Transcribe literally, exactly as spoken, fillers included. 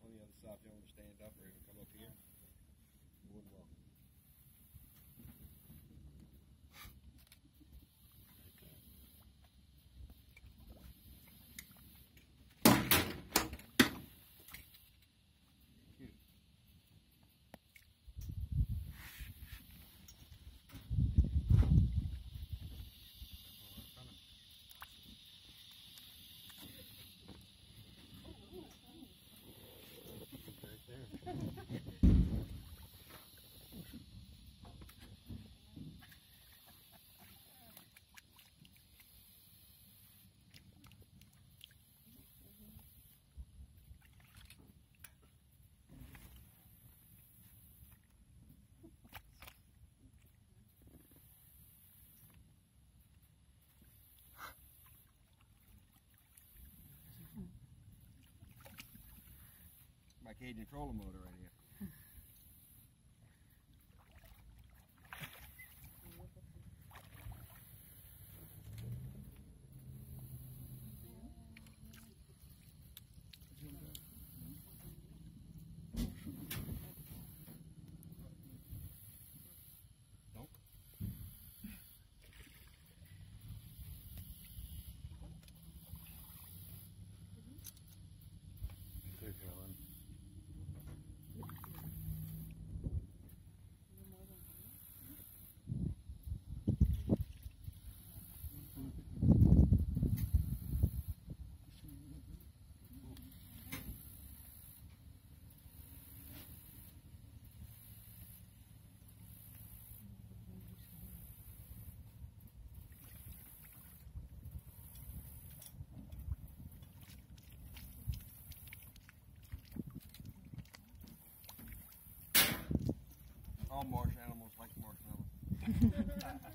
on the other side if you want to stand up or even come up here. You wouldn't welcome. My Cajun trolling motor right here. Nope. They're going. All marsh animals like marshmallows.